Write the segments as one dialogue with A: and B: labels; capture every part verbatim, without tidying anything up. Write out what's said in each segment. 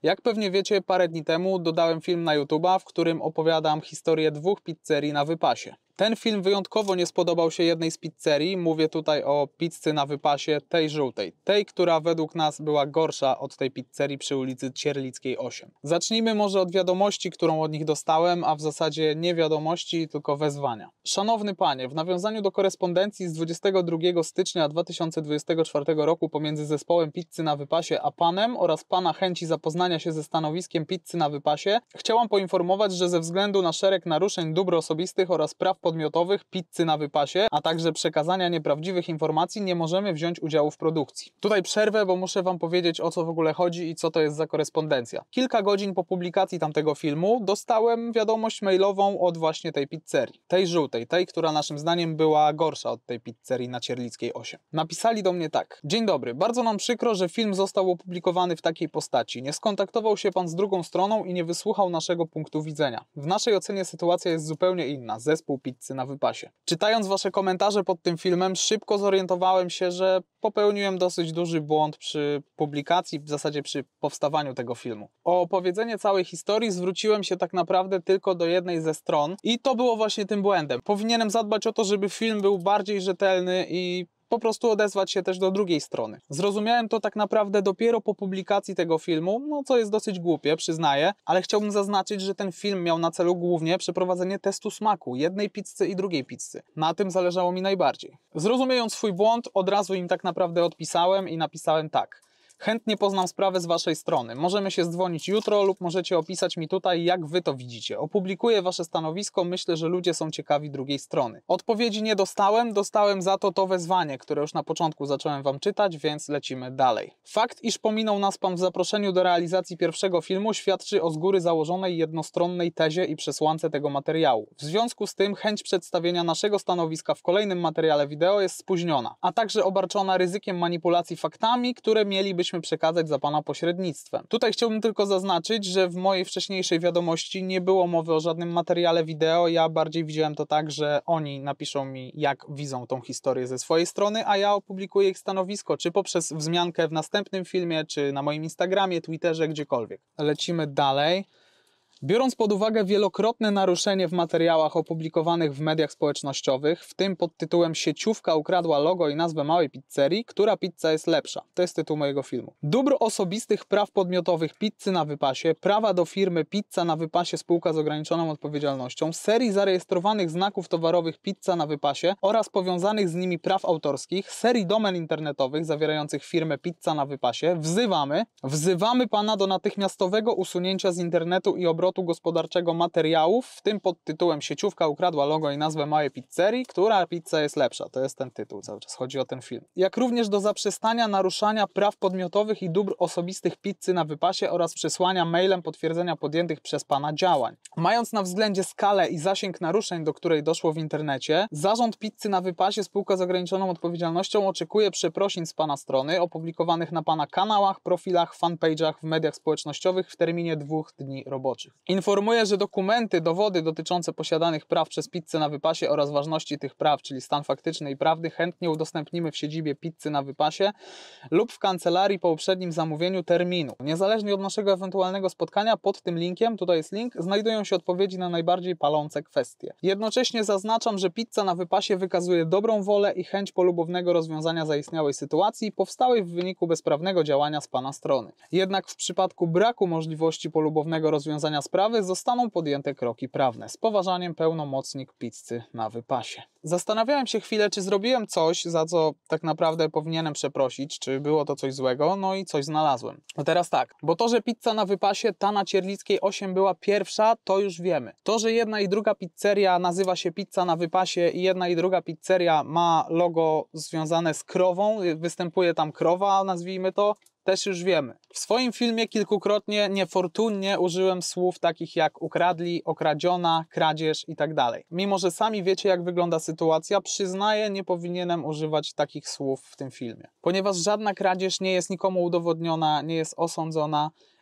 A: Jak pewnie wiecie, parę dni temu dodałem film na YouTube'a, w którym opowiadam historię dwóch pizzerii na wypasie. Ten film wyjątkowo nie spodobał się jednej z pizzerii, mówię tutaj o pizzy na wypasie, tej żółtej, tej, która według nas była gorsza od tej pizzerii przy ulicy Cierlickiej osiem. Zacznijmy może od wiadomości, którą od nich dostałem, a w zasadzie nie wiadomości, tylko wezwania. Szanowny panie, w nawiązaniu do korespondencji z dwudziestego drugiego stycznia dwa tysiące dwudziestego czwartego roku pomiędzy zespołem pizzy na wypasie a panem oraz pana chęci zapoznania się ze stanowiskiem pizzy na wypasie, chciałam poinformować, że ze względu na szereg naruszeń dóbr osobistych oraz praw podmiotowych pizzy na wypasie, a także przekazania nieprawdziwych informacji, nie możemy wziąć udziału w produkcji. Tutaj przerwę, bo muszę wam powiedzieć, o co w ogóle chodzi i co to jest za korespondencja. Kilka godzin po publikacji tamtego filmu dostałem wiadomość mailową od właśnie tej pizzerii. Tej żółtej, tej, która naszym zdaniem była gorsza od tej pizzerii na Cierlickiej osiem. Napisali do mnie tak. Dzień dobry, bardzo nam przykro, że film został opublikowany w takiej postaci. Nie skontaktował się pan z drugą stroną i nie wysłuchał naszego punktu widzenia. W naszej ocenie sytuacja jest zupełnie inna. Zespół pizzy na wypasie. Czytając wasze komentarze pod tym filmem, szybko zorientowałem się, że popełniłem dosyć duży błąd przy publikacji, w zasadzie przy powstawaniu tego filmu. O opowiedzenie całej historii zwróciłem się tak naprawdę tylko do jednej ze stron i to było właśnie tym błędem. Powinienem zadbać o to, żeby film był bardziej rzetelny i po prostu odezwać się też do drugiej strony. Zrozumiałem to tak naprawdę dopiero po publikacji tego filmu, no co jest dosyć głupie, przyznaję, ale chciałbym zaznaczyć, że ten film miał na celu głównie przeprowadzenie testu smaku jednej pizzy i drugiej pizzy. Na tym zależało mi najbardziej. Zrozumiejąc swój błąd, od razu im tak naprawdę odpisałem i napisałem tak. Chętnie poznam sprawę z waszej strony. Możemy się zdzwonić jutro lub możecie opisać mi tutaj, jak wy to widzicie. Opublikuję wasze stanowisko, myślę, że ludzie są ciekawi drugiej strony. Odpowiedzi nie dostałem, dostałem za to to wezwanie, które już na początku zacząłem wam czytać, więc lecimy dalej. Fakt, iż pominął nas pan w zaproszeniu do realizacji pierwszego filmu, świadczy o z góry założonej jednostronnej tezie i przesłance tego materiału. W związku z tym chęć przedstawienia naszego stanowiska w kolejnym materiale wideo jest spóźniona, a także obarczona ryzykiem manipulacji faktami, które mielibyśmy przekazać za pana pośrednictwem. Tutaj chciałbym tylko zaznaczyć, że w mojej wcześniejszej wiadomości nie było mowy o żadnym materiale wideo, ja bardziej widziałem to tak, że oni napiszą mi, jak widzą tą historię ze swojej strony, a ja opublikuję ich stanowisko, czy poprzez wzmiankę w następnym filmie, czy na moim Instagramie, Twitterze, gdziekolwiek. Lecimy dalej. Biorąc pod uwagę wielokrotne naruszenie w materiałach opublikowanych w mediach społecznościowych, w tym pod tytułem Sieciówka ukradła logo i nazwę małej pizzerii, która pizza jest lepsza? To jest tytuł mojego filmu. Dóbr osobistych praw podmiotowych pizzy na wypasie, prawa do firmy Pizza na wypasie spółka z ograniczoną odpowiedzialnością, serii zarejestrowanych znaków towarowych Pizza na wypasie oraz powiązanych z nimi praw autorskich, serii domen internetowych zawierających firmę Pizza na wypasie, wzywamy, wzywamy pana do natychmiastowego usunięcia z internetu i obrotu gospodarczego materiałów, w tym pod tytułem Sieciówka ukradła logo i nazwę małej pizzerii, która pizza jest lepsza. To jest ten tytuł, cały czas chodzi o ten film. Jak również do zaprzestania naruszania praw podmiotowych i dóbr osobistych pizzy na wypasie oraz przesłania mailem potwierdzenia podjętych przez pana działań. Mając na względzie skalę i zasięg naruszeń, do której doszło w internecie, Zarząd Pizzy na wypasie spółka z ograniczoną odpowiedzialnością oczekuje przeprosin z pana strony opublikowanych na pana kanałach, profilach, fanpage'ach w mediach społecznościowych w terminie dwóch dni roboczych. Informuję, że dokumenty, dowody dotyczące posiadanych praw przez pizzę na wypasie oraz ważności tych praw, czyli stan faktyczny i prawny, chętnie udostępnimy w siedzibie Pizzy na wypasie lub w kancelarii po uprzednim zamówieniu terminu. Niezależnie od naszego ewentualnego spotkania, pod tym linkiem, tutaj jest link, znajdują się odpowiedzi na najbardziej palące kwestie. Jednocześnie zaznaczam, że Pizza na wypasie wykazuje dobrą wolę i chęć polubownego rozwiązania zaistniałej sytuacji powstałej w wyniku bezprawnego działania z pana strony. Jednak w przypadku braku możliwości polubownego rozwiązania sprawy zostaną podjęte kroki prawne. Z poważaniem, pełnomocnik Pizzy na wypasie. Zastanawiałem się chwilę, czy zrobiłem coś, za co tak naprawdę powinienem przeprosić, czy było to coś złego, no i coś znalazłem. No teraz tak, bo to, że pizza na wypasie, ta na Cierlickiej osiem była pierwsza, to już wiemy. To, że jedna i druga pizzeria nazywa się Pizza na wypasie i jedna i druga pizzeria ma logo związane z krową, występuje tam krowa, nazwijmy to, też już wiemy. W swoim filmie kilkukrotnie niefortunnie użyłem słów takich jak ukradli, okradziona, kradzież i tak dalej. Mimo że sami wiecie, jak wygląda sytuacja, przyznaję, nie powinienem używać takich słów w tym filmie. Ponieważ żadna kradzież nie jest nikomu udowodniona, nie jest osądzona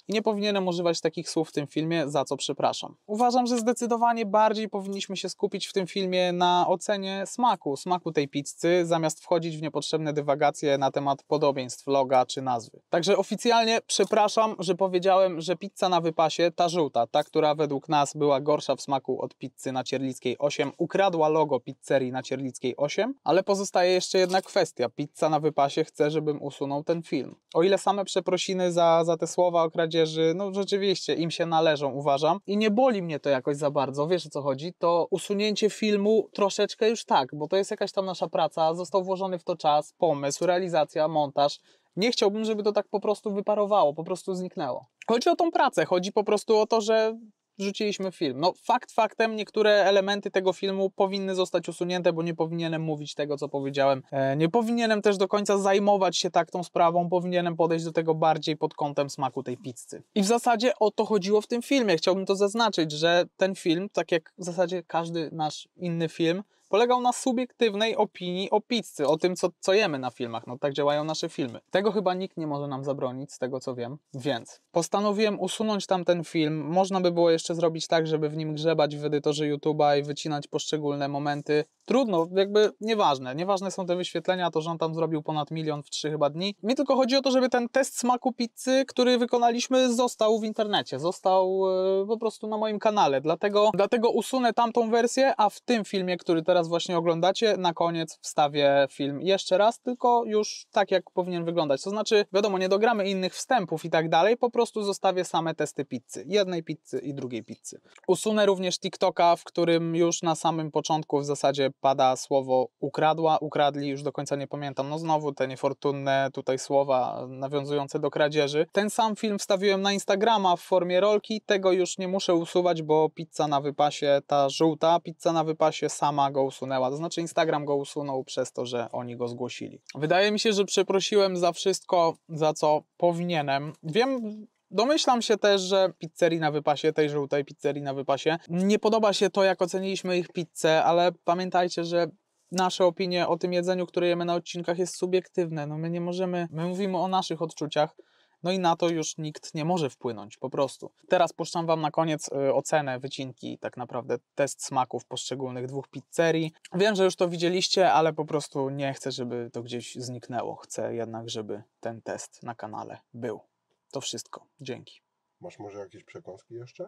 A: i nie powinienem używać takich słów w tym filmie, za co przepraszam. Uważam, że zdecydowanie bardziej powinniśmy się skupić w tym filmie na ocenie smaku, smaku tej pizzy, zamiast wchodzić w niepotrzebne dywagacje na temat podobieństw loga czy nazwy. Także oficjalnie przepraszam, że powiedziałem, że pizza na wypasie, ta żółta, ta, która według nas była gorsza w smaku od pizzy na Cierlickiej osiem, ukradła logo pizzerii na Cierlickiej osiem, ale pozostaje jeszcze jedna kwestia. Pizza na wypasie chce, żebym usunął ten film. O ile same przeprosiny za, za te słowa o kradzieży, no rzeczywiście im się należą, uważam, i nie boli mnie to jakoś za bardzo, wiesz o co chodzi, to usunięcie filmu troszeczkę już tak, bo to jest jakaś tam nasza praca, został włożony w to czas, pomysł, realizacja, montaż. Nie chciałbym, żeby to tak po prostu wyparowało, po prostu zniknęło. Chodzi o tą pracę, chodzi po prostu o to, że rzuciliśmy film. No fakt faktem, niektóre elementy tego filmu powinny zostać usunięte, bo nie powinienem mówić tego, co powiedziałem. E, nie powinienem też do końca zajmować się tak tą sprawą, powinienem podejść do tego bardziej pod kątem smaku tej pizzy. I w zasadzie o to chodziło w tym filmie. Chciałbym to zaznaczyć, że ten film, tak jak w zasadzie każdy nasz inny film, polegał na subiektywnej opinii o pizzy, o tym, co, co jemy na filmach. No tak działają nasze filmy. Tego chyba nikt nie może nam zabronić, z tego co wiem. Więc postanowiłem usunąć tamten film. Można by było jeszcze zrobić tak, żeby w nim grzebać w edytorze YouTube'a i wycinać poszczególne momenty. Trudno, jakby nieważne. Nieważne są te wyświetlenia, to że on tam zrobił ponad milion w trzy chyba dni. Mi tylko chodzi o to, żeby ten test smaku pizzy, który wykonaliśmy, został w internecie. Został yy, po prostu na moim kanale. Dlatego, dlatego usunę tamtą wersję, a w tym filmie, który teraz właśnie oglądacie, na koniec wstawię film jeszcze raz, tylko już tak, jak powinien wyglądać. To znaczy, wiadomo, nie dogramy innych wstępów i tak dalej, po prostu zostawię same testy pizzy. Jednej pizzy i drugiej pizzy. Usunę również TikToka, w którym już na samym początku w zasadzie pada słowo ukradła, ukradli, już do końca nie pamiętam. No znowu te niefortunne tutaj słowa nawiązujące do kradzieży. Ten sam film wstawiłem na Instagrama w formie rolki, tego już nie muszę usuwać, bo pizza na wypasie, ta żółta pizza na wypasie sama go usunęła. To znaczy Instagram go usunął przez to, że oni go zgłosili. Wydaje mi się, że przeprosiłem za wszystko, za co powinienem. Wiem, domyślam się też, że pizzerii na wypasie, tej żółtej pizzerii na wypasie, nie podoba się to, jak oceniliśmy ich pizzę, ale pamiętajcie, że nasze opinie o tym jedzeniu, które jemy na odcinkach, jest subiektywne. No my nie możemy, my mówimy o naszych odczuciach, no i na to już nikt nie może wpłynąć, po prostu. Teraz puszczam wam na koniec y, ocenę, wycinki, tak naprawdę test smaków poszczególnych dwóch pizzerii. Wiem, że już to widzieliście, ale po prostu nie chcę, żeby to gdzieś zniknęło. Chcę jednak, żeby ten test na kanale był. To wszystko. Dzięki.
B: Masz może jakieś przekąski jeszcze?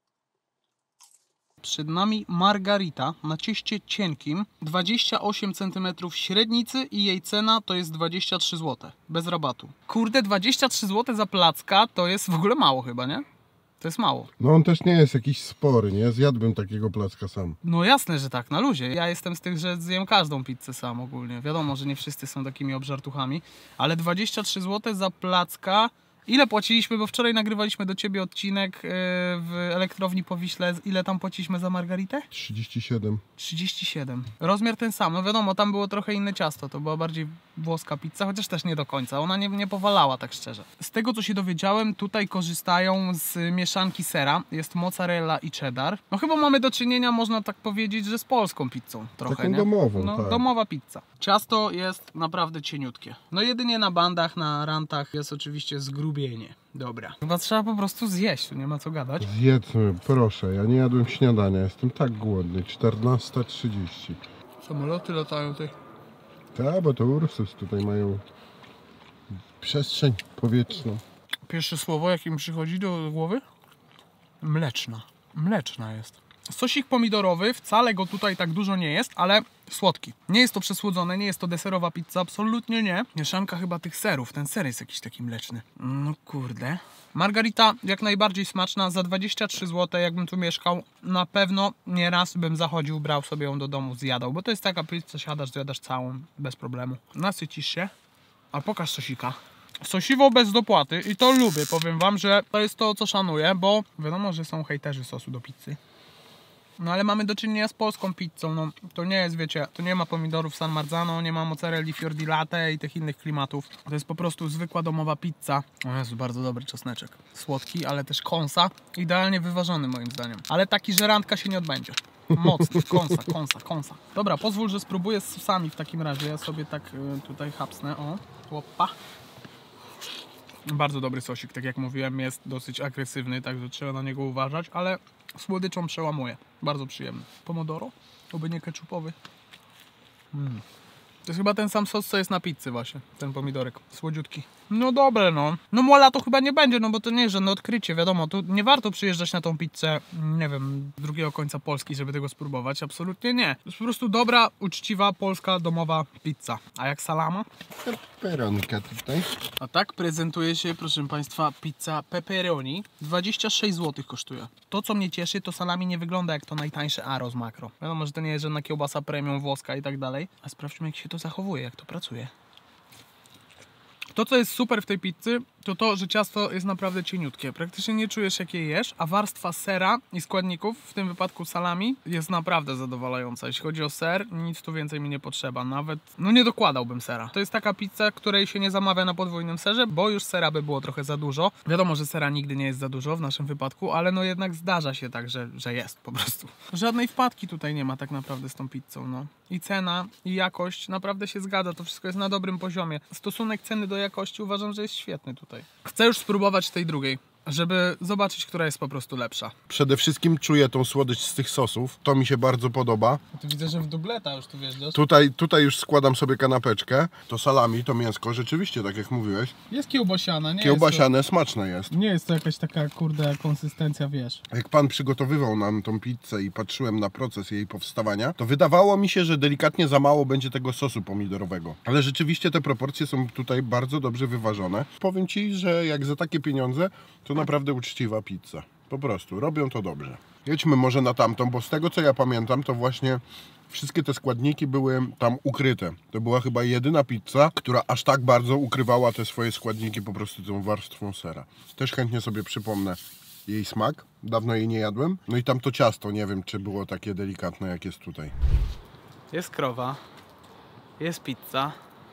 A: Przed nami margarita na cieście cienkim, dwadzieścia osiem centymetrów średnicy i jej cena to jest dwadzieścia trzy złote, bez rabatu. Kurde, dwadzieścia trzy złote za placka to jest w ogóle mało chyba, nie? To jest mało.
B: No on też nie jest jakiś spory, nie? Zjadłbym takiego placka sam.
A: No jasne, że tak, na luzie. Ja jestem z tych, że zjem każdą pizzę sam ogólnie. Wiadomo, że nie wszyscy są takimi obżartuchami, ale dwadzieścia trzy złote za placka. Ile płaciliśmy, bo wczoraj nagrywaliśmy do ciebie odcinek w elektrowni po Wiśle. Ile tam płaciliśmy za margaritę?
B: trzydzieści siedem.
A: trzydzieści siedem. Rozmiar ten sam. No wiadomo, tam było trochę inne ciasto. To była bardziej włoska pizza, chociaż też nie do końca. Ona nie, nie powalała, tak szczerze. Z tego, co się dowiedziałem, tutaj korzystają z mieszanki sera. Jest mozzarella i cheddar. No chyba mamy do czynienia, można tak powiedzieć, że z polską pizzą trochę,
B: taką
A: nie?
B: domową,
A: No,
B: tak.
A: Domowa pizza. Ciasto jest naprawdę cieniutkie. No jedynie na bandach, na rantach jest oczywiście zgrubienie. Dobra. Chyba trzeba po prostu zjeść, tu nie ma co gadać.
B: Zjedzmy, proszę. Ja nie jadłem śniadania, jestem tak głodny. czternasta trzydzieści.
A: Samoloty latają tutaj.
B: Tak, bo to Ursus tutaj mają przestrzeń powietrzną.
A: Pierwsze słowo, jakie mi przychodzi do głowy? Mleczna. Mleczna jest. Sosik pomidorowy, wcale go tutaj tak dużo nie jest, ale słodki. Nie jest to przesłodzone, nie jest to deserowa pizza, absolutnie nie. Mieszanka chyba tych serów, ten ser jest jakiś taki mleczny. No kurde. Margarita jak najbardziej smaczna, za dwadzieścia trzy złote, jakbym tu mieszkał, na pewno nie raz bym zachodził, brał sobie ją do domu, zjadał, bo to jest taka pizza, siadasz, zjadasz całą, bez problemu. Nasycisz się, a pokaż sosika. Sosiwo bez dopłaty i to lubię, powiem wam, że to jest to, co szanuję, bo wiadomo, że są hejterzy sosu do pizzy. No ale mamy do czynienia z polską pizzą, no to nie jest, wiecie, to nie ma pomidorów San Marzano, nie ma mozzarelli fior di latte i tych innych klimatów. To jest po prostu zwykła domowa pizza. O Jezu, bardzo dobry czosneczek. Słodki, ale też kąsa. Idealnie wyważony moim zdaniem. Ale taki, że randka się nie odbędzie. Mocny, kąsa, kąsa, kąsa. Dobra, pozwól, że spróbuję z sosami w takim razie. Ja sobie tak y, tutaj hapsnę, o, chłopa. Bardzo dobry sosik, tak jak mówiłem, jest dosyć agresywny, także trzeba na niego uważać, ale słodyczą przełamuje. Bardzo przyjemny. Pomodoro? Oby nie keczupowy. Mm. To jest chyba ten sam sos, co jest na pizzy właśnie, ten pomidorek, słodziutki. No dobre no. No mola to chyba nie będzie, no bo to nie jest żadne odkrycie, wiadomo, tu nie warto przyjeżdżać na tą pizzę, nie wiem, z drugiego końca Polski, żeby tego spróbować, absolutnie nie. To jest po prostu dobra, uczciwa, polska, domowa pizza. A jak salama?
B: Peperonka tutaj.
A: A tak prezentuje się, proszę Państwa, pizza pepperoni. dwadzieścia sześć złotych kosztuje. To, co mnie cieszy, to salami nie wygląda jak to najtańsze Aro z Makro. Wiadomo, że to nie jest żadna kiełbasa premium włoska i tak dalej. A sprawdźmy, jak się to zachowuje, jak to pracuje. To, co jest super w tej pizzy, to to, że ciasto jest naprawdę cieniutkie. Praktycznie nie czujesz, jak je jesz, a warstwa sera i składników, w tym wypadku salami, jest naprawdę zadowalająca. Jeśli chodzi o ser, nic tu więcej mi nie potrzeba. Nawet, no nie dokładałbym sera. To jest taka pizza, której się nie zamawia na podwójnym serze, bo już sera by było trochę za dużo. Wiadomo, że sera nigdy nie jest za dużo w naszym wypadku, ale no jednak zdarza się tak, że, że jest po prostu. Żadnej wpadki tutaj nie ma tak naprawdę z tą pizzą, no. I cena, i jakość naprawdę się zgadza. To wszystko jest na dobrym poziomie. Stosunek ceny do jakości uważam, że jest świetny tutaj. Chcę już spróbować tej drugiej, żeby zobaczyć, która jest po prostu lepsza.
B: Przede wszystkim czuję tą słodycz z tych sosów. To mi się bardzo podoba.
A: Tu widzę, że w dubleta już tu wjeżdżasz.
B: Tutaj, tutaj już składam sobie kanapeczkę. To salami, to mięsko, rzeczywiście, tak jak mówiłeś.
A: Jest kiełbasiane, nie
B: Kiełbasiane,
A: jest
B: smaczne jest.
A: to, nie jest to jakaś taka, kurde, konsystencja, wiesz.
B: Jak pan przygotowywał nam tą pizzę i patrzyłem na proces jej powstawania, to wydawało mi się, że delikatnie za mało będzie tego sosu pomidorowego. Ale rzeczywiście te proporcje są tutaj bardzo dobrze wyważone. Powiem ci, że jak za takie pieniądze, to naprawdę uczciwa pizza. Po prostu, robią to dobrze. Jedźmy może na tamtą, bo z tego co ja pamiętam, to właśnie wszystkie te składniki były tam ukryte. To była chyba jedyna pizza, która aż tak bardzo ukrywała te swoje składniki po prostu tą warstwą sera. Też chętnie sobie przypomnę jej smak. Dawno jej nie jadłem. No i tam to ciasto, nie wiem czy było takie delikatne jak jest tutaj.
A: Jest krowa, jest pizza.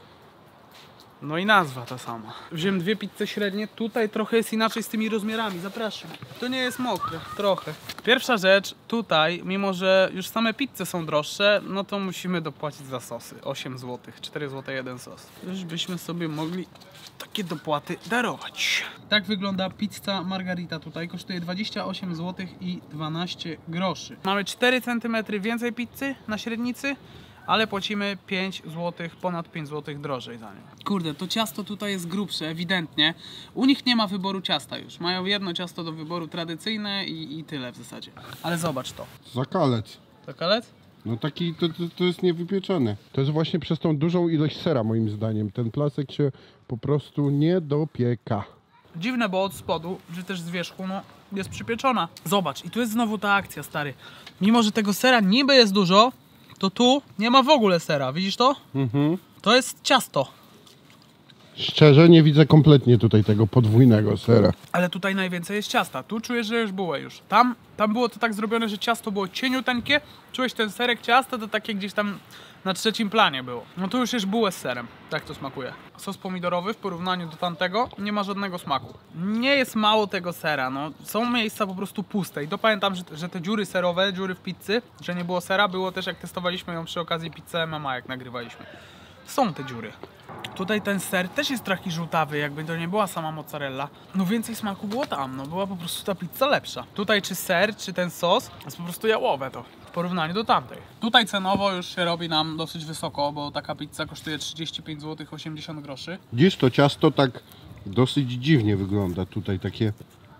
A: No i nazwa ta sama. Wziąłem dwie pizze średnie, tutaj trochę jest inaczej z tymi rozmiarami, zapraszam. To nie jest mokre, trochę. Pierwsza rzecz, tutaj, mimo że już same pizze są droższe, no to musimy dopłacić za sosy. osiem złotych, cztery złote jeden sos. Już byśmy sobie mogli takie dopłaty darować. Tak wygląda pizza margarita tutaj, kosztuje dwadzieścia osiem złotych i dwanaście groszy. Mamy cztery centymetry więcej pizzy na średnicy, ale płacimy pięć złotych, ponad pięć złotych drożej za nią. Kurde, to ciasto tutaj jest grubsze, ewidentnie. U nich nie ma wyboru ciasta już. Mają jedno ciasto do wyboru tradycyjne i, i tyle w zasadzie. Ale zobacz to.
B: Zakalec.
A: Zakalec?
B: No taki, to, to, to jest niewypieczony. To jest właśnie przez tą dużą ilość sera moim zdaniem. Ten placek się po prostu nie dopieka.
A: Dziwne, bo od spodu, czy też z wierzchu, no jest przypieczona. Zobacz, i tu jest znowu ta akcja, stary. Mimo że tego sera niby jest dużo, to tu nie ma w ogóle sera, widzisz to?
B: Mhm.
A: To jest ciasto.
B: Szczerze nie widzę kompletnie tutaj tego podwójnego sera.
A: Ale tutaj najwięcej jest ciasta. Tu czujesz, że już bułę już. Tam, tam było to tak zrobione, że ciasto było cieniuteńkie. Czułeś ten serek ciasta, to takie gdzieś tam na trzecim planie było. No tu już jest bułę z serem. Tak to smakuje. Sos pomidorowy w porównaniu do tamtego nie ma żadnego smaku. Nie jest mało tego sera, no. Są miejsca po prostu puste. I to pamiętam, że, że te dziury serowe, dziury w pizzy, że nie było sera, było też jak testowaliśmy ją przy okazji pizzy M M A, jak nagrywaliśmy. Są te dziury. Tutaj ten ser też jest trochę żółtawy, jakby to nie była sama mozzarella. No więcej smaku było tam, no była po prostu ta pizza lepsza. Tutaj czy ser, czy ten sos jest po prostu jałowe to w porównaniu do tamtej. Tutaj cenowo już się robi nam dosyć wysoko, bo taka pizza kosztuje trzydzieści pięć złotych osiemdziesiąt groszy.
B: Dziś to ciasto tak dosyć dziwnie wygląda. Tutaj takie...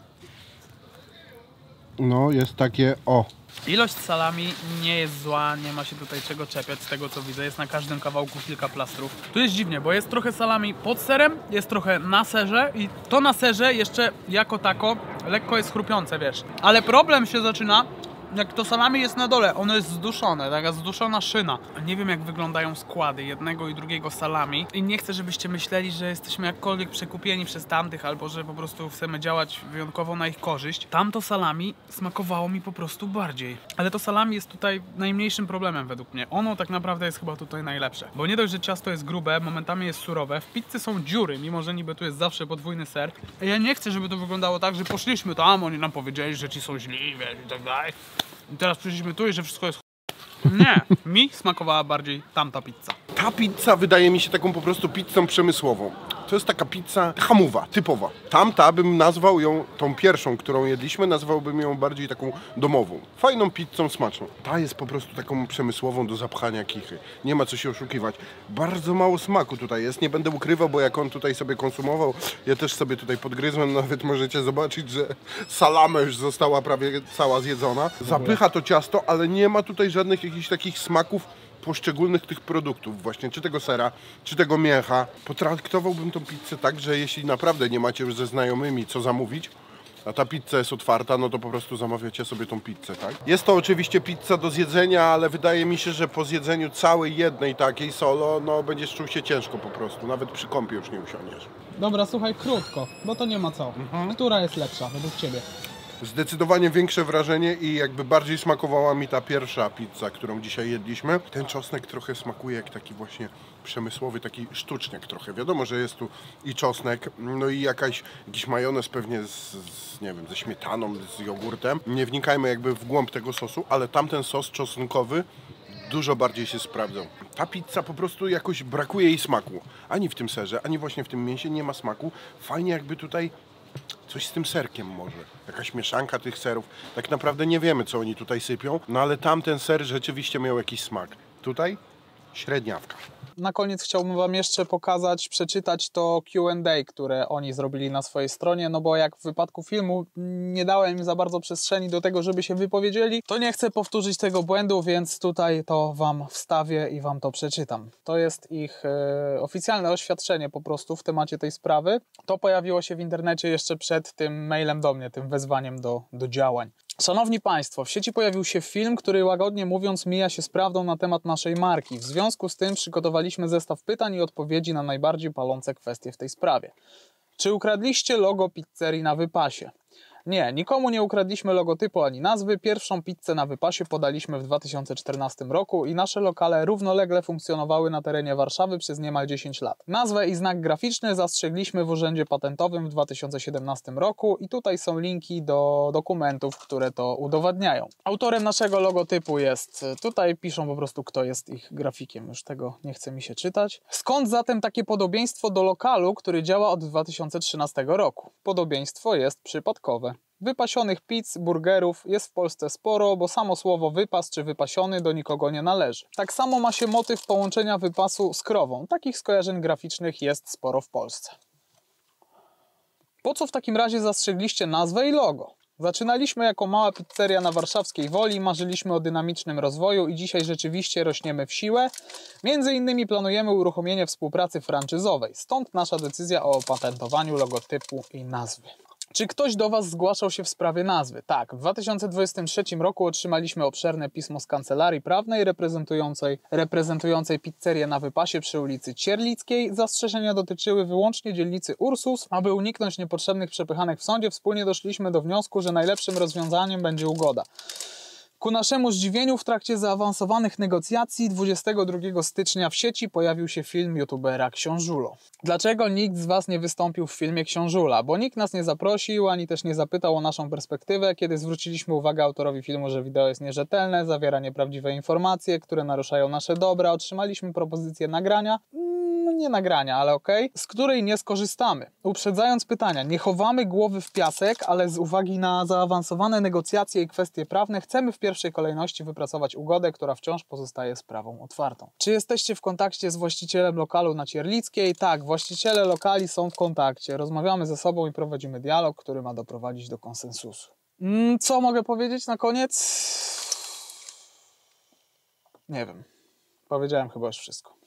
B: No jest takie o...
A: Ilość salami nie jest zła, nie ma się tutaj czego czepiać z tego co widzę, jest na każdym kawałku kilka plastrów. Tu jest dziwnie, bo jest trochę salami pod serem, jest trochę na serze i to na serze jeszcze jako tako lekko jest chrupiące, wiesz. Ale problem się zaczyna, jak to salami jest na dole, ono jest zduszone, taka zduszona szyna. Nie wiem jak wyglądają składy jednego i drugiego salami i nie chcę, żebyście myśleli, że jesteśmy jakkolwiek przekupieni przez tamtych albo że po prostu chcemy działać wyjątkowo na ich korzyść. Tamto salami smakowało mi po prostu bardziej. Ale to salami jest tutaj najmniejszym problemem według mnie. Ono tak naprawdę jest chyba tutaj najlepsze. Bo nie dość, że ciasto jest grube, momentami jest surowe, w pizzy są dziury, mimo że niby tu jest zawsze podwójny ser. Ja nie chcę, żeby to wyglądało tak, że poszliśmy tam, oni nam powiedzieli, że ci są źli, wiesz, i tak dalej. I teraz przyszliśmy tu i że wszystko jest ch... Nie, mi smakowała bardziej tamta pizza.
B: Ta pizza wydaje mi się taką po prostu pizzą przemysłową. To jest taka pizza hamowa, typowa. Tamta bym nazwał ją, tą pierwszą, którą jedliśmy, nazwałbym ją bardziej taką domową. Fajną pizzą, smaczną. Ta jest po prostu taką przemysłową do zapchania kichy. Nie ma co się oszukiwać. Bardzo mało smaku tutaj jest. Nie będę ukrywał, bo jak on tutaj sobie konsumował, ja też sobie tutaj podgryzłem. Nawet możecie zobaczyć, że salama już została prawie cała zjedzona. Zapycha to ciasto, ale nie ma tutaj żadnych jakichś takich smaków poszczególnych tych produktów właśnie, czy tego sera, czy tego mięcha. Potraktowałbym tą pizzę tak, że jeśli naprawdę nie macie już ze znajomymi co zamówić, a ta pizza jest otwarta, no to po prostu zamawiacie sobie tą pizzę, tak? Jest to oczywiście pizza do zjedzenia, ale wydaje mi się, że po zjedzeniu całej jednej takiej solo, no będziesz czuł się ciężko po prostu, nawet przy kąpie już nie usiądziesz.
A: Dobra, słuchaj, krótko, bo to nie ma co. Mhm. Która jest lepsza według Ciebie?
B: Zdecydowanie większe wrażenie i jakby bardziej smakowała mi ta pierwsza pizza, którą dzisiaj jedliśmy. Ten czosnek trochę smakuje jak taki właśnie przemysłowy, taki sztuczniak trochę. Wiadomo, że jest tu i czosnek, no i jakaś, jakiś majonez pewnie z, z, nie wiem, ze śmietaną, z jogurtem. Nie wnikajmy jakby w głąb tego sosu, ale tamten sos czosnkowy dużo bardziej się sprawdzał. Ta pizza po prostu jakoś brakuje jej smaku. Ani w tym serze, ani właśnie w tym mięsie nie ma smaku. Fajnie jakby tutaj coś z tym serkiem może. Jakaś mieszanka tych serów. Tak naprawdę nie wiemy, co oni tutaj sypią, no ale tamten ser rzeczywiście miał jakiś smak. Tutaj średniawka. Na koniec chciałbym Wam jeszcze pokazać, przeczytać to Q and A, które oni zrobili na swojej stronie, no bo jak w wypadku filmu nie dałem im za bardzo przestrzeni do tego, żeby się wypowiedzieli, to nie chcę powtórzyć tego błędu, więc tutaj to Wam wstawię i Wam to przeczytam. To jest ich e, oficjalne oświadczenie po prostu w temacie tej sprawy. To pojawiło się w internecie jeszcze przed tym mailem do mnie, tym wezwaniem do, do działań. Szanowni Państwo, w sieci pojawił się film, który łagodnie mówiąc mija się z prawdą na temat naszej marki. W związku z tym przygotowaliśmy zestaw pytań i odpowiedzi na najbardziej palące kwestie w tej sprawie. Czy ukradliście logo pizzerii na Wypasie? Nie, nikomu nie ukradliśmy logotypu ani nazwy. Pierwszą pizzę na Wypasie podaliśmy w dwa tysiące czternastym roku i nasze lokale równolegle funkcjonowały na terenie Warszawy przez niemal dziesięć lat. Nazwę i znak graficzny zastrzegliśmy w Urzędzie Patentowym w dwa tysiące siedemnastym roku i tutaj są linki do dokumentów, które to udowadniają. Autorem naszego logotypu jest, tutaj piszą po prostu, kto jest ich grafikiem, już tego nie chce mi się czytać. Skąd zatem takie podobieństwo do lokalu, który działa od dwa tysiące trzynastego roku? Podobieństwo jest przypadkowe. Wypasionych pizz, burgerów jest w Polsce sporo, bo samo słowo wypas czy wypasiony do nikogo nie należy. Tak samo ma się motyw połączenia wypasu z krową. Takich skojarzeń graficznych jest sporo w Polsce. Po co w takim razie zastrzegliście nazwę i logo? Zaczynaliśmy jako mała pizzeria na warszawskiej Woli, marzyliśmy o dynamicznym rozwoju i dzisiaj rzeczywiście rośniemy w siłę. Między innymi planujemy uruchomienie współpracy franczyzowej, stąd nasza decyzja o opatentowaniu logotypu i nazwy. Czy ktoś do Was zgłaszał się w sprawie nazwy? Tak, w dwa tysiące dwudziestym trzecim roku otrzymaliśmy obszerne pismo z kancelarii prawnej reprezentującej, reprezentującej pizzerię na Wypasie przy ulicy Cierlickiej. Zastrzeżenia dotyczyły wyłącznie dzielnicy Ursus. Aby uniknąć niepotrzebnych przepychanek w sądzie, wspólnie doszliśmy do wniosku, że najlepszym rozwiązaniem będzie ugoda. Ku naszemu zdziwieniu w trakcie zaawansowanych negocjacji dwudziestego drugiego stycznia w sieci pojawił się film youtubera Książulo. Dlaczego nikt z Was nie wystąpił w filmie Książula? Bo nikt nas nie zaprosił, ani też nie zapytał o naszą perspektywę, kiedy zwróciliśmy uwagę autorowi filmu, że wideo jest nierzetelne, zawiera nieprawdziwe informacje, które naruszają nasze dobra. Otrzymaliśmy propozycję nagrania, mm, nie nagrania, ale okej, okay, z której nie skorzystamy. Uprzedzając pytania, nie chowamy głowy w piasek, ale z uwagi na zaawansowane negocjacje i kwestie prawne chcemy w pierwszej kolejności wypracować ugodę, która wciąż pozostaje sprawą otwartą. Czy jesteście w kontakcie z właścicielem lokalu na Cierlickiej? Tak, właściciele lokali są w kontakcie. Rozmawiamy ze sobą i prowadzimy dialog, który ma doprowadzić do konsensusu. Co mogę powiedzieć na koniec? Nie wiem. Powiedziałem chyba już wszystko.